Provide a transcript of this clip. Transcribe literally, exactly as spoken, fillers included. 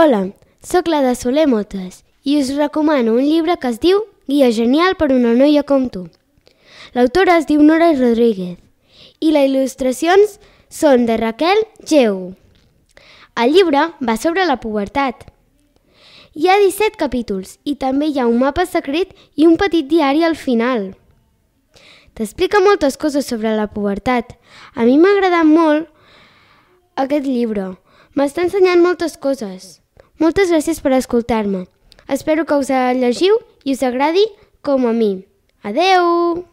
Hola, sóc la de Soler Motes i us recomano un llibre que es diu Guia genial per una noia com tu. L'autora es diu Nora Rodríguez i les il·lustracions són de Raquel Geu. El llibre va sobre la pubertat. Hi ha disset capítols i també hi ha un mapa secret i un petit diari al final. T'explica moltes coses sobre la pubertat. A mi m'ha agradat molt aquest llibre. M'està ensenyant moltes coses. Moltes gràcies per escoltar-me. Espero que us llegiu i us agradi com a mi. Adeu!